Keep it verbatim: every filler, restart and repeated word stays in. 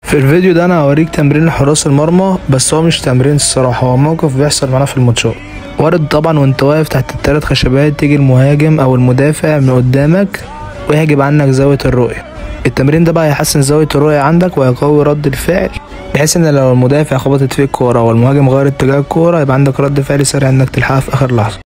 في الفيديو ده انا هوريك تمرين لحراس المرمى، بس هو مش تمرين الصراحه، هو موقف بيحصل معانا في الماتشات. وارد طبعا وانت واقف تحت الثلاث خشبات تيجي المهاجم او المدافع من قدامك ويحجب عنك زاويه الرؤيه. التمرين ده بقى هيحسن زاويه الرؤيه عندك وهيقوي رد الفعل، بحيث ان لو المدافع خبطت فيك كوره والمهاجم غير اتجاه الكوره يبقى عندك رد فعل سريع انك تلحقها في اخر لحظه.